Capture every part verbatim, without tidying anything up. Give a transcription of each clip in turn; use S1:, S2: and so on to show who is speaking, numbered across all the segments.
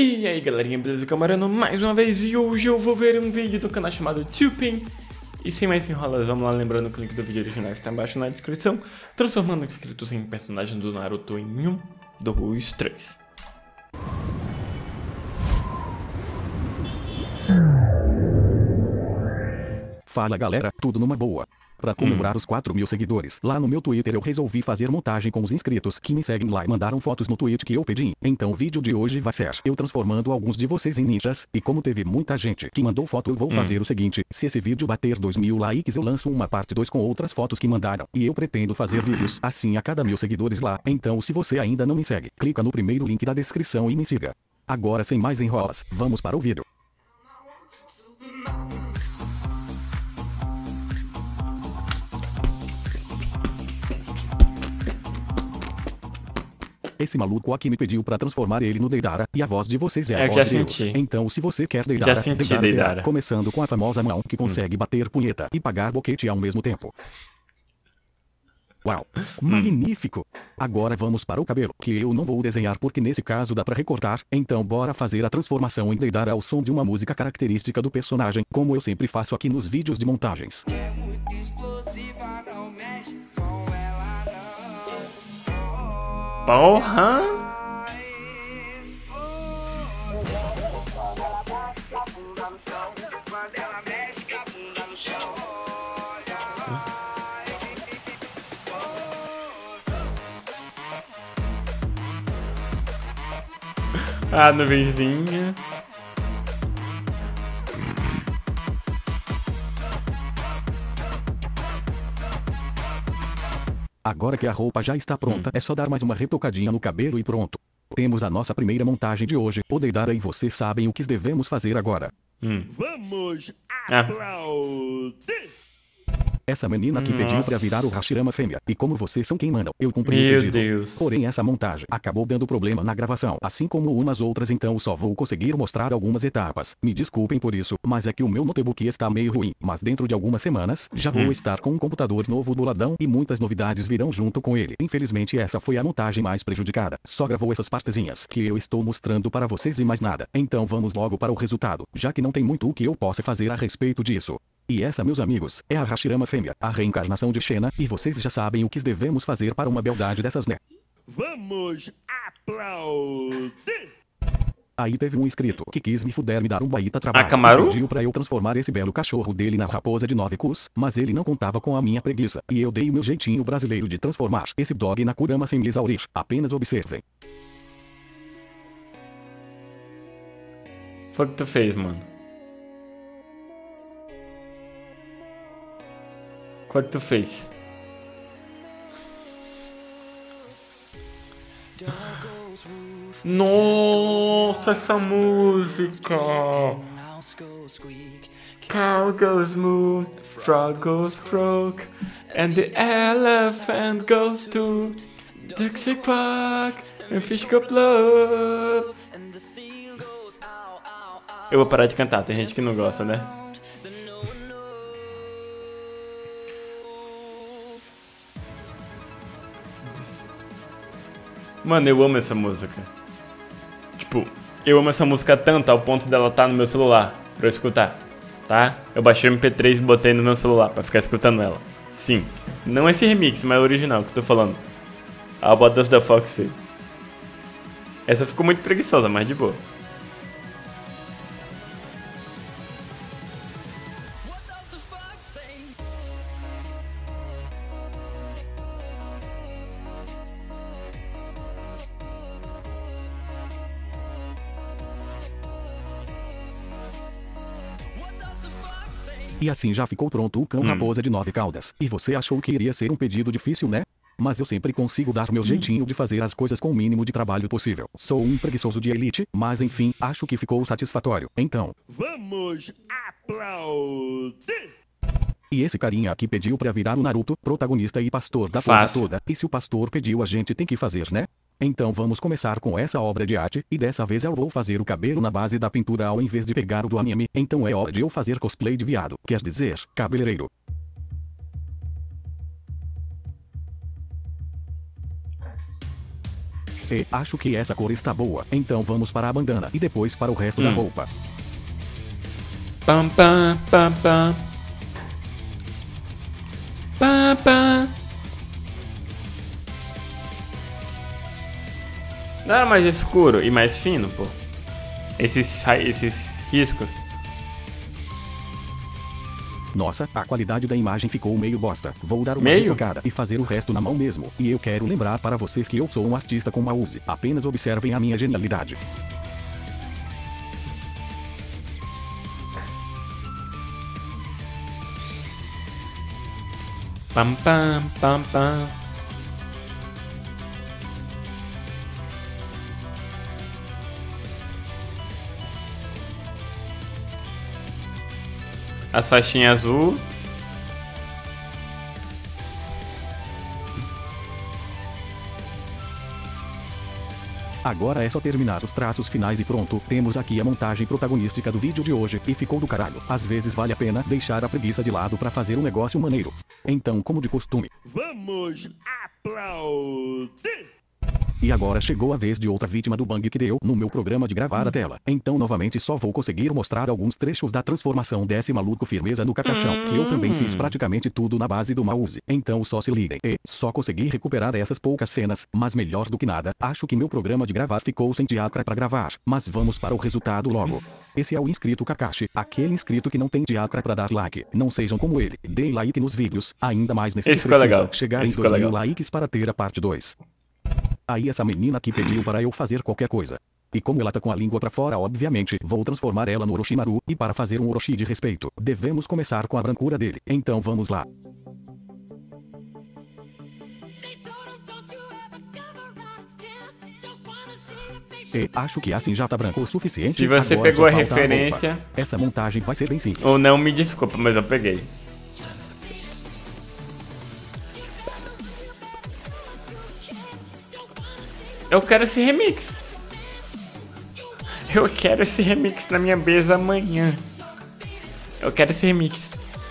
S1: E aí galerinha, beleza? Camarano, mais uma vez, e hoje eu vou ver um vídeo do canal chamado Tupin. E sem mais enrolas, vamos lá, lembrando que o link do vídeo original está embaixo na descrição, transformando inscritos em personagens do Naruto em um, dois, três.
S2: Fala galera, tudo numa boa. Pra comemorar
S1: hum.
S2: os quatro mil seguidores, lá no meu Twitter eu resolvi fazer montagem com os inscritos que me seguem lá e mandaram fotos no tweet que eu pedi. Então o vídeo de hoje vai ser eu transformando alguns de vocês em ninjas, e como teve muita gente que mandou foto, eu vou
S1: hum.
S2: fazer o seguinte: se esse vídeo bater dois mil likes eu lanço uma parte dois com outras fotos que mandaram, e eu pretendo fazer vídeos assim a cada mil seguidores lá. Então se você ainda não me segue, clica no primeiro link da descrição e me siga. Agora sem mais enrolas, vamos para o vídeo. Esse maluco aqui me pediu pra transformar ele no Deidara, e a voz de vocês é a
S1: É,
S2: voz
S1: já
S2: de Deus.
S1: senti.
S2: Então se você quer Deidara,
S1: Já senti
S2: Deidara,
S1: Deidara.
S2: terá, começando com a famosa mão que consegue hum. bater punheta e pagar boquete ao mesmo tempo. Uau, magnífico! Agora vamos para o cabelo, que eu não vou desenhar porque nesse caso dá pra recortar, então bora fazer a transformação em Deidara ao som de uma música característica do personagem, como eu sempre faço aqui nos vídeos de montagens.
S3: É muito explosiva, não mexe com ela não.
S1: Porra! Ah, nuvenzinha.
S2: Agora que a roupa já está pronta, hum. é só dar mais uma retocadinha no cabelo e pronto. Temos a nossa primeira montagem de hoje, o Deidara, e vocês sabem o que devemos fazer agora.
S1: Hum.
S4: Vamos
S1: Ah.
S4: aplaudir!
S2: Essa menina aqui
S1: Nossa.
S2: pediu pra virar o Hashirama fêmea, e como vocês são quem mandam, eu cumpri
S1: Meu
S2: o pedido.
S1: Deus.
S2: Porém essa montagem acabou dando problema na gravação, assim como umas outras, então só vou conseguir mostrar algumas etapas. Me desculpem por isso, mas é que o meu notebook está meio ruim, mas dentro de algumas semanas, já vou
S1: hum.
S2: estar com um computador novo do ladão e muitas novidades virão junto com ele. Infelizmente essa foi a montagem mais prejudicada, só gravou essas partezinhas que eu estou mostrando para vocês e mais nada. Então vamos logo para o resultado, já que não tem muito o que eu possa fazer a respeito disso. E essa, meus amigos, é a Hashirama fêmea, a reencarnação de Shena, e vocês já sabem o que devemos fazer para uma beldade dessas, né?
S4: Vamos aplaudir!
S2: Aí teve um inscrito que quis me fuder, me dar um baita trabalho.
S1: Akamaru?
S2: Pediu pra eu transformar esse belo cachorro dele na raposa de nove cus, mas ele não contava com a minha preguiça, e eu dei o meu jeitinho brasileiro de transformar esse dog na Kurama sem me exaurir. Apenas observem.
S1: Foi o que tu fez, mano? Qual que tu fez? Nossa, essa música! Cow goes moo, frog goes croak, and the elephant goes to Dixie Park, and fish go blood. Eu vou parar de cantar, tem gente que não gosta, né? Mano, eu amo essa música. Tipo, eu amo essa música tanto ao ponto dela estar no meu celular pra eu escutar, tá? Eu baixei o M P três e botei no meu celular pra ficar escutando ela. Sim, não esse remix, mas o original que eu tô falando. A What Does the Fox Say? Essa ficou muito preguiçosa, mas de boa.
S2: E assim já ficou pronto o cão
S1: hum.
S2: raposa de nove caudas. E você achou que iria ser um pedido difícil, né? Mas eu sempre consigo dar meu jeitinho de fazer as coisas com o mínimo de trabalho possível. Sou um preguiçoso de elite, mas enfim, acho que ficou satisfatório. Então,
S4: vamos aplaudir!
S2: E esse carinha aqui pediu pra virar o Naruto, protagonista e pastor da porra toda. E se o pastor pediu, a gente tem que fazer, né? Então vamos começar com essa obra de arte, e dessa vez eu vou fazer o cabelo na base da pintura ao invés de pegar o do anime, então é hora de eu fazer cosplay de viado, quer dizer, cabeleireiro. E acho que essa cor está boa. Então vamos para a bandana e depois para o resto
S1: Hum.
S2: da roupa.
S1: Pam, pam, pam, pam. Pam, pam. Não era mais escuro e mais fino, pô? Esses, ra- esses riscos.
S2: Nossa, a qualidade da imagem ficou meio bosta. Vou dar uma
S1: Meio?
S2: retocada e fazer o resto na mão mesmo. E eu quero lembrar para vocês que eu sou um artista com mouse. Apenas observem a minha genialidade.
S1: Pam, pam, pam, pam. As faixinhas azul.
S2: Agora é só terminar os traços finais e pronto. Temos aqui a montagem protagonística do vídeo de hoje e ficou do caralho. Às vezes vale a pena deixar a preguiça de lado pra fazer um negócio maneiro. Então, como de costume.
S4: Vamos aplaudir!
S2: E agora chegou a vez de outra vítima do bug que deu no meu programa de gravar a tela. Então novamente só vou conseguir mostrar alguns trechos da transformação desse maluco firmeza no cacaxão, que eu também fiz praticamente tudo na base do mouse. Então só se liguem. E só consegui recuperar essas poucas cenas, mas melhor do que nada, acho que meu programa de gravar ficou sem diacra pra gravar. Mas vamos para o resultado logo. Esse é o inscrito Kakashi, aquele inscrito que não tem diacra pra dar like. Não sejam como ele, deem like nos vídeos, ainda mais nesse
S1: Esse
S2: que
S1: ficou
S2: precisa
S1: legal.
S2: chegar
S1: Esse
S2: em
S1: ficou
S2: dois mil
S1: legal.
S2: likes para ter a parte dois. Aí essa menina aqui pediu para eu fazer qualquer coisa. E como ela tá com a língua pra fora, obviamente, vou transformar ela no Orochimaru, e para fazer um Orochi de respeito, devemos começar com a brancura dele. Então vamos lá. E acho que assim já tá branco o suficiente.
S1: Se você
S2: agora
S1: pegou
S2: só
S1: a
S2: falta
S1: referência-
S2: roupa. Essa montagem vai ser bem simples.
S1: Ou não, me desculpa, mas eu peguei. Eu quero esse remix. Eu quero esse remix na minha mesa amanhã. Eu quero esse remix.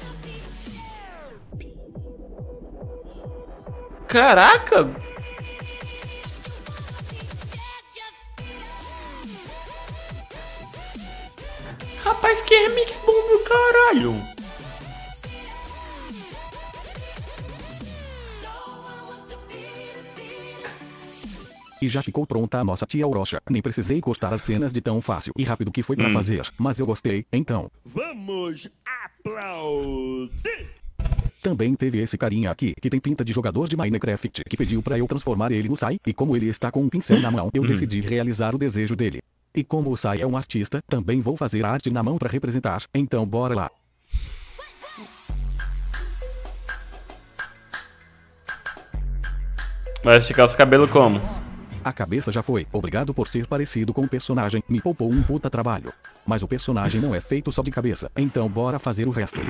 S1: Caraca! Rapaz, que remix bom do caralho!
S2: E já ficou pronta a nossa tia Orocha. Nem precisei cortar as cenas de tão fácil e rápido que foi pra
S1: Hum.
S2: fazer. Mas eu gostei, então.
S4: Vamos aplaudir!
S2: Também teve esse carinha aqui, que tem pinta de jogador de Minecraft, que pediu pra eu transformar ele no Sai, e como ele está com um pincel na mão, eu decidi realizar o desejo dele. E como o Sai é um artista, também vou fazer a arte na mão pra representar, então bora lá.
S1: Vai esticar os cabelos como?
S2: A cabeça já foi, obrigado por ser parecido com o personagem, me poupou um puta trabalho. Mas o personagem não é feito só de cabeça, então bora fazer o resto.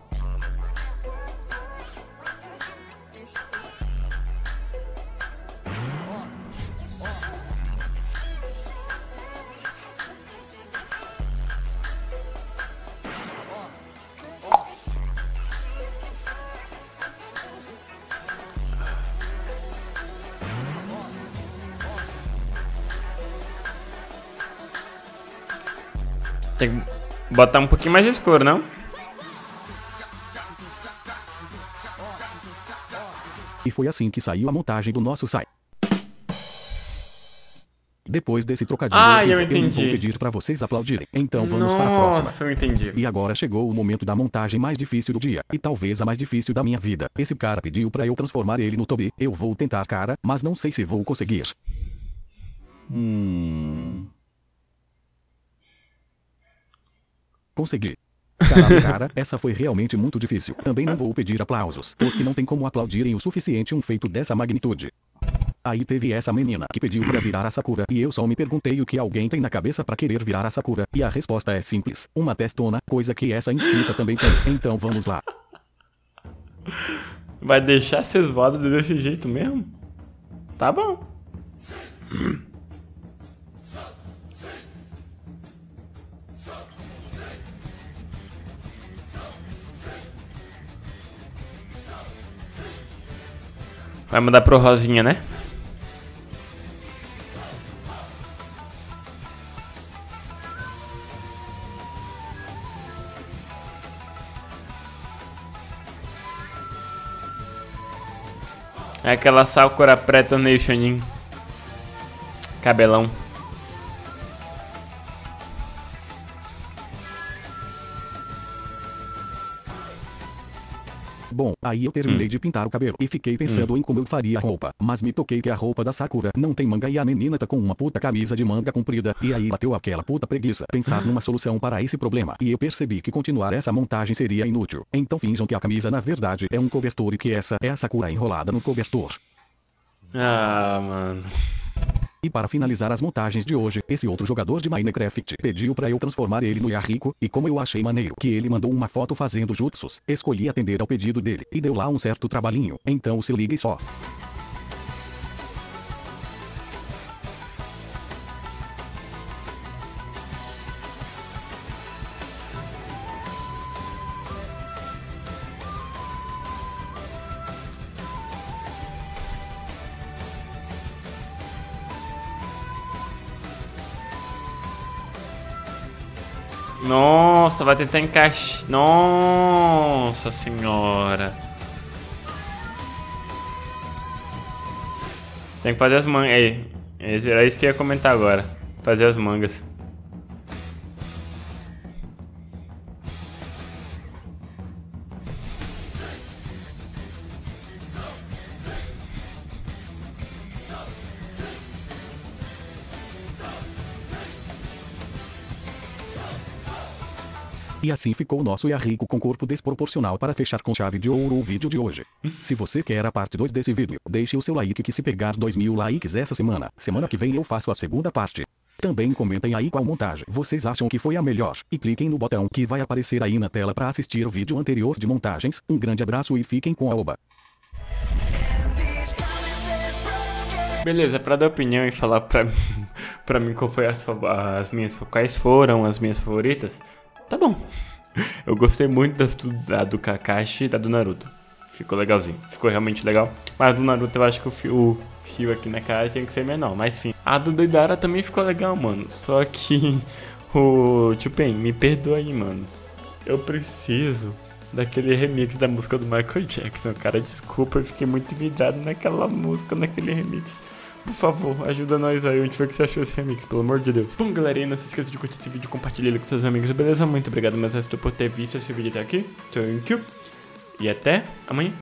S1: Tem que botar um pouquinho mais escuro, não?
S2: E foi assim que saiu a montagem do nosso Sai. Depois desse trocadilho,
S1: Ah,
S2: horrível,
S1: eu
S2: não vou
S1: entendi.
S2: pedir pra vocês aplaudirem. Então vamos para a próxima.
S1: Nossa, eu entendi.
S2: E agora chegou o momento da montagem mais difícil do dia, e talvez a mais difícil da minha vida. Esse cara pediu pra eu transformar ele no Tobi. Eu vou tentar, cara, mas não sei se vou conseguir. Hum... Consegui. Caralho, cara, essa foi realmente muito difícil. Também não vou pedir aplausos, porque não tem como aplaudirem o suficiente um feito dessa magnitude. Aí teve essa menina que pediu pra virar a Sakura, e eu só me perguntei o que alguém tem na cabeça pra querer virar a Sakura, e a resposta é simples, uma testona, coisa que essa inscrita também tem. Então vamos lá.
S1: Vai deixar vocês voadas desse jeito mesmo? Tá bom. Vai mudar pro rosinha, né? É aquela Sakura preta meio Shonin. Cabelão.
S2: Bom, aí eu terminei
S1: Hum.
S2: de pintar o cabelo e fiquei pensando em como eu faria a roupa, mas me toquei que a roupa da Sakura não tem manga e a menina tá com uma puta camisa de manga comprida, e aí bateu aquela puta preguiça pensar numa solução para esse problema, e eu percebi que continuar essa montagem seria inútil. Então finjam que a camisa na verdade é um cobertor e que essa é a Sakura enrolada no cobertor.
S1: Ah, mano.
S2: E para finalizar as montagens de hoje, esse outro jogador de Minecraft pediu pra eu transformar ele no Yahiko, e como eu achei maneiro que ele mandou uma foto fazendo jutsus, escolhi atender ao pedido dele, e deu lá um certo trabalhinho, então se ligue só.
S1: Nossa, vai tentar encaixar. Nossa senhora. Tem que fazer as mangas. Aí, era isso que eu ia comentar agora. Fazer as mangas.
S2: E assim ficou o nosso Yahiko com corpo desproporcional para fechar com chave de ouro o vídeo de hoje. Se você quer a parte dois desse vídeo, deixe o seu like que se pegar dois mil likes essa semana, semana que vem eu faço a segunda parte. Também comentem aí qual montagem vocês acham que foi a melhor, e cliquem no botão que vai aparecer aí na tela para assistir o vídeo anterior de montagens. Um grande abraço e fiquem com a oba.
S1: Beleza, pra dar opinião e falar pra mim, pra mim qual foi as, as minhas, quais foram as minhas favoritas, tá bom. Eu gostei muito das, da do Kakashi e da do Naruto. Ficou legalzinho, ficou realmente legal. Mas do Naruto eu acho que o fio, o fio aqui na cara tinha que ser menor, mas enfim. A do Deidara também ficou legal, mano. Só que o Chupen, me perdoa aí, mano. Eu preciso daquele remix da música do Michael Jackson, cara. Desculpa, eu fiquei muito vidrado naquela música, naquele remix. Por favor, ajuda nós aí, onde foi que você achou esse remix, pelo amor de Deus. Bom, galerinha, não se esqueça de curtir esse vídeo e compartilhar ele com seus amigos, beleza? Muito obrigado, meus restos, por ter visto esse vídeo até aqui. Thank you. E até amanhã.